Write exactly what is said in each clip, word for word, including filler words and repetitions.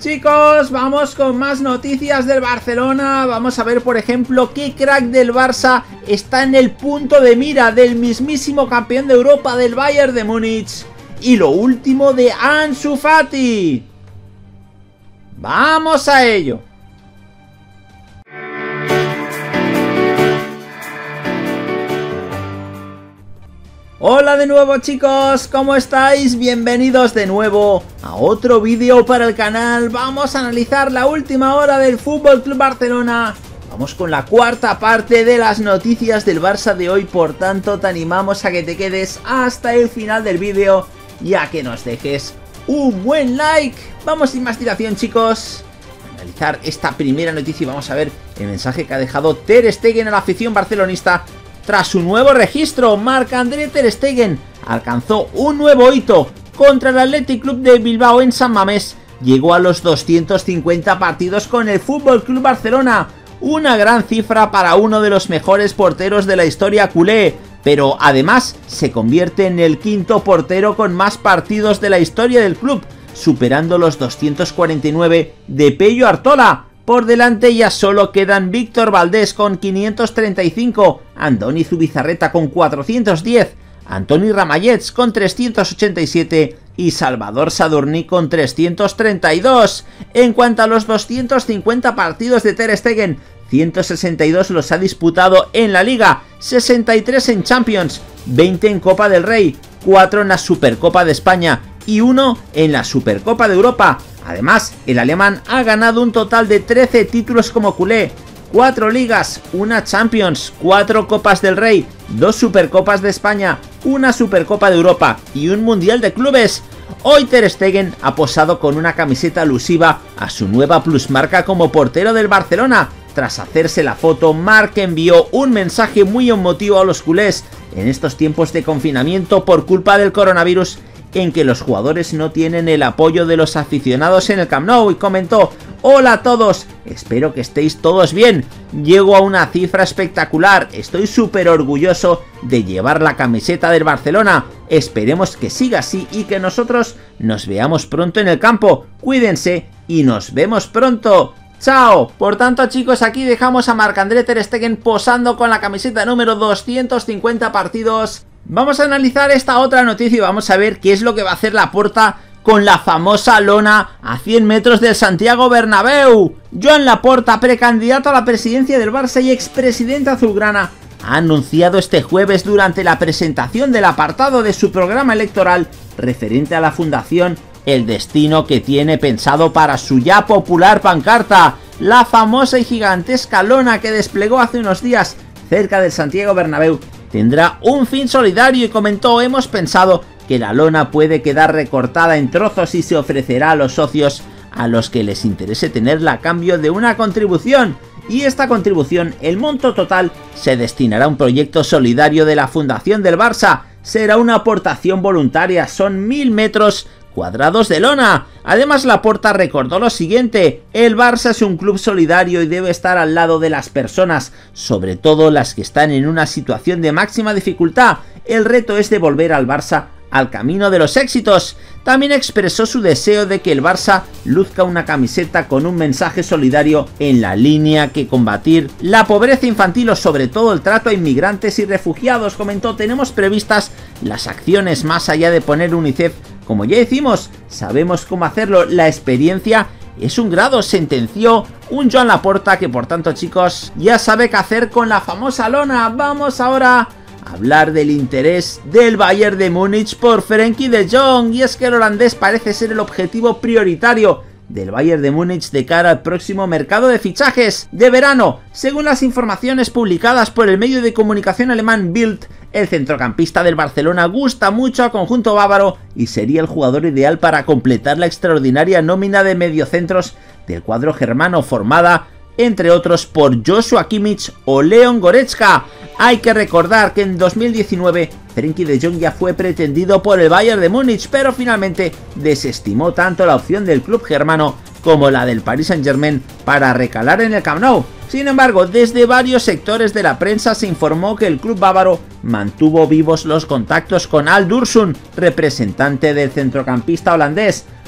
Chicos, vamos con más noticias del Barcelona. Vamos a ver, por ejemplo, qué crack del Barça está en el punto de mira del mismísimo campeón de Europa del Bayern de Múnich. Y lo último de Ansu Fati. ¡Vamos a ello! Hola de nuevo, chicos, ¿cómo estáis? Bienvenidos de nuevo a otro vídeo para el canal. Vamos a analizar la última hora del F C Barcelona. Vamos con la cuarta parte de las noticias del Barça de hoy. Por tanto, te animamos a que te quedes hasta el final del vídeo y a que nos dejes un buen like. Vamos sin más dilación, chicos, a analizar esta primera noticia y vamos a ver el mensaje que ha dejado Ter Stegen a la afición barcelonista. Tras su nuevo registro, Marc-André Ter Stegen alcanzó un nuevo hito contra el Athletic Club de Bilbao en San Mamés. Llegó a los doscientos cincuenta partidos con el F C Barcelona, una gran cifra para uno de los mejores porteros de la historia culé, pero además se convierte en el quinto portero con más partidos de la historia del club, superando los doscientos cuarenta y nueve de Pello Artola. Por delante ya solo quedan Víctor Valdés con quinientos treinta y cinco, Andoni Zubizarreta con cuatrocientos diez, Antoni Ramallets con trescientos ochenta y siete y Salvador Sadurní con trescientos treinta y dos. En cuanto a los doscientos cincuenta partidos de Ter Stegen, ciento sesenta y dos los ha disputado en la Liga, sesenta y tres en Champions, veinte en Copa del Rey, cuatro en la Supercopa de España y uno en la Supercopa de Europa. Además, el alemán ha ganado un total de trece títulos como culé, cuatro ligas, una Champions, cuatro Copas del Rey, dos Supercopas de España, una Supercopa de Europa y un Mundial de Clubes. Hoy Ter Stegen ha posado con una camiseta alusiva a su nueva plusmarca como portero del Barcelona. Tras hacerse la foto, Marc envió un mensaje muy emotivo a los culés en estos tiempos de confinamiento por culpa del coronavirus, en que los jugadores no tienen el apoyo de los aficionados en el Camp Nou, y comentó: hola a todos, espero que estéis todos bien, llego a una cifra espectacular, estoy súper orgulloso de llevar la camiseta del Barcelona, esperemos que siga así y que nosotros nos veamos pronto en el campo, cuídense y nos vemos pronto. ¡Chao! Por tanto, chicos, aquí dejamos a Marc-André Ter Stegen posando con la camiseta número doscientos cincuenta partidos. Vamos a analizar esta otra noticia y vamos a ver qué es lo que va a hacer Laporta con la famosa lona a cien metros del Santiago Bernabéu. Joan Laporta, precandidato a la presidencia del Barça y expresidente azulgrana, ha anunciado este jueves durante la presentación del apartado de su programa electoral referente a la fundación el destino que tiene pensado para su ya popular pancarta, la famosa y gigantesca lona que desplegó hace unos días cerca del Santiago Bernabéu. Tendrá un fin solidario y comentó: hemos pensado que la lona puede quedar recortada en trozos y se ofrecerá a los socios a los que les interese tenerla a cambio de una contribución. Y esta contribución, el monto total, se destinará a un proyecto solidario de la Fundación del Barça. Será una aportación voluntaria, son mil metros cuadrados de lona. Además, Laporta recordó lo siguiente: el Barça es un club solidario y debe estar al lado de las personas, sobre todo las que están en una situación de máxima dificultad. El reto es devolver al Barça al camino de los éxitos. También expresó su deseo de que el Barça luzca una camiseta con un mensaje solidario en la línea que combatir la pobreza infantil o sobre todo el trato a inmigrantes y refugiados. Comentó: tenemos previstas las acciones más allá de poner UNICEF. Como ya decimos, sabemos cómo hacerlo, la experiencia es un grado, sentenció un Joan Laporta que, por tanto, chicos, ya sabe qué hacer con la famosa lona. Vamos ahora a hablar del interés del Bayern de Múnich por Frenkie de Jong, y es que el holandés parece ser el objetivo prioritario del Bayern de Múnich de cara al próximo mercado de fichajes de verano. Según las informaciones publicadas por el medio de comunicación alemán Bild, el centrocampista del Barcelona gusta mucho al conjunto bávaro y sería el jugador ideal para completar la extraordinaria nómina de mediocentros del cuadro germano, formada entre otros por Joshua Kimmich o Leon Goretzka. Hay que recordar que en dos mil diecinueve Frenkie de Jong ya fue pretendido por el Bayern de Múnich, pero finalmente desestimó tanto la opción del club germano como la del Paris Saint-Germain para recalar en el Camp Nou. Sin embargo, desde varios sectores de la prensa se informó que el club bávaro mantuvo vivos los contactos con Al Dursun, representante del centrocampista holandés.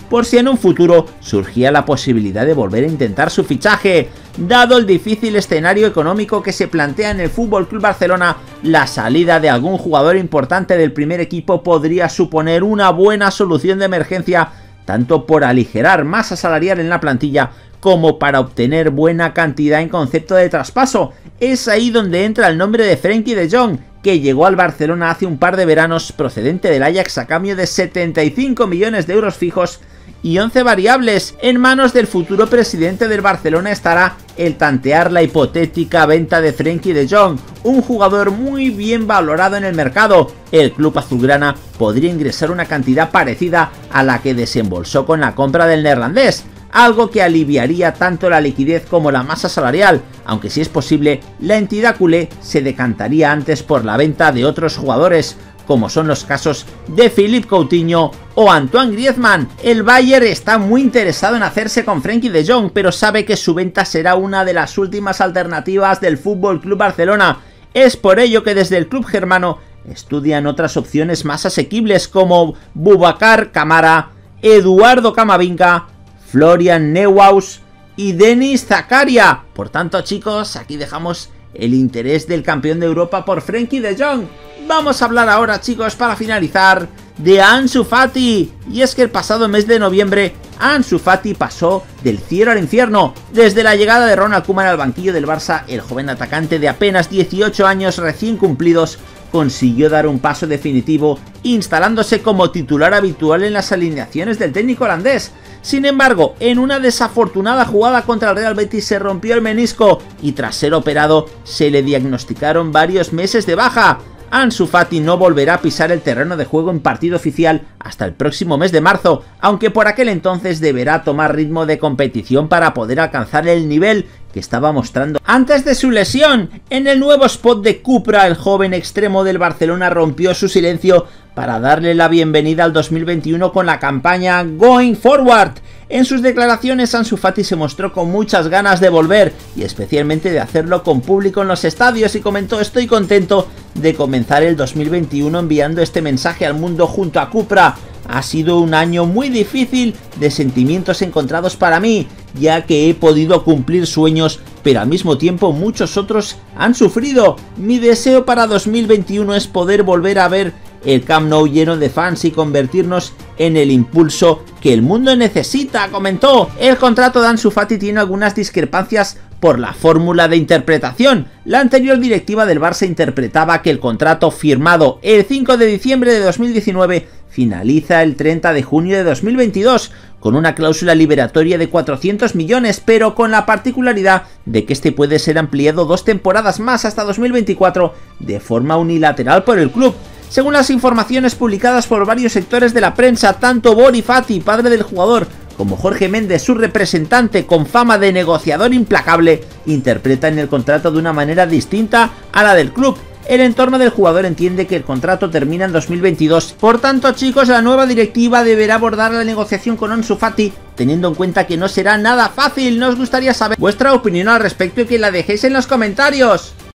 por si en un futuro surgía la posibilidad de volver a intentar su fichaje. Dado el difícil escenario económico que se plantea en el F C Barcelona, la salida de algún jugador importante del primer equipo podría suponer una buena solución de emergencia, tanto por aligerar masa salarial en la plantilla como para obtener buena cantidad en concepto de traspaso. Es ahí donde entra el nombre de Frenkie de Jong, que llegó al Barcelona hace un par de veranos procedente del Ajax a cambio de setenta y cinco millones de euros fijos y once variables. En manos del futuro presidente del Barcelona estará el tantear la hipotética venta de Frenkie de Jong, un jugador muy bien valorado en el mercado. El club azulgrana podría ingresar una cantidad parecida a la que desembolsó con la compra del neerlandés, algo que aliviaría tanto la liquidez como la masa salarial, aunque si es posible, la entidad culé se decantaría antes por la venta de otros jugadores, como son los casos de Philippe Coutinho o Antoine Griezmann. El Bayern está muy interesado en hacerse con Frenkie de Jong, pero sabe que su venta será una de las últimas alternativas del F C Barcelona. Es por ello que desde el club germano estudian otras opciones más asequibles como Boubacar Kamara, Eduardo Camavinga, Florian Neuhaus y Denis Zakaria. Por tanto, chicos, aquí dejamos el interés del campeón de Europa por Frenkie de Jong. Vamos a hablar ahora, chicos, para finalizar, de Ansu Fati. Y es que el pasado mes de noviembre Ansu Fati pasó del cielo al infierno. Desde la llegada de Ronald Koeman al banquillo del Barça, el joven atacante de apenas dieciocho años recién cumplidos consiguió dar un paso definitivo, instalándose como titular habitual en las alineaciones del técnico holandés. Sin embargo, en una desafortunada jugada contra el Real Betis se rompió el menisco y tras ser operado se le diagnosticaron varios meses de baja. Ansu Fati no volverá a pisar el terreno de juego en partido oficial hasta el próximo mes de marzo, aunque por aquel entonces deberá tomar ritmo de competición para poder alcanzar el nivel que estaba mostrando antes de su lesión. En el nuevo spot de Cupra, el joven extremo del Barcelona rompió su silencio para darle la bienvenida al dos mil veintiuno con la campaña Going Forward. En sus declaraciones, Ansu Fati se mostró con muchas ganas de volver y especialmente de hacerlo con público en los estadios y comentó: estoy contento de comenzar el dos mil veintiuno enviando este mensaje al mundo junto a Cupra. Ha sido un año muy difícil, de sentimientos encontrados para mí, ya que he podido cumplir sueños, pero al mismo tiempo muchos otros han sufrido. Mi deseo para dos mil veintiuno es poder volver a ver el Camp Nou lleno de fans y convertirnos en el impulso que el mundo necesita, comentó. El contrato de Ansu Fati tiene algunas discrepancias por la fórmula de interpretación. La anterior directiva del Barça interpretaba que el contrato firmado el cinco de diciembre de dos mil diecinueve finaliza el treinta de junio de dos mil veintidós, con una cláusula liberatoria de cuatrocientos millones, pero con la particularidad de que este puede ser ampliado dos temporadas más hasta dos mil veinticuatro de forma unilateral por el club. Según las informaciones publicadas por varios sectores de la prensa, tanto Bori Fati, padre del jugador, como Jorge Méndez, su representante con fama de negociador implacable, interpretan el contrato de una manera distinta a la del club. El entorno del jugador entiende que el contrato termina en dos mil veintidós. Por tanto, chicos, la nueva directiva deberá abordar la negociación con Ansu Fati, teniendo en cuenta que no será nada fácil. Nos gustaría saber vuestra opinión al respecto y que la dejéis en los comentarios.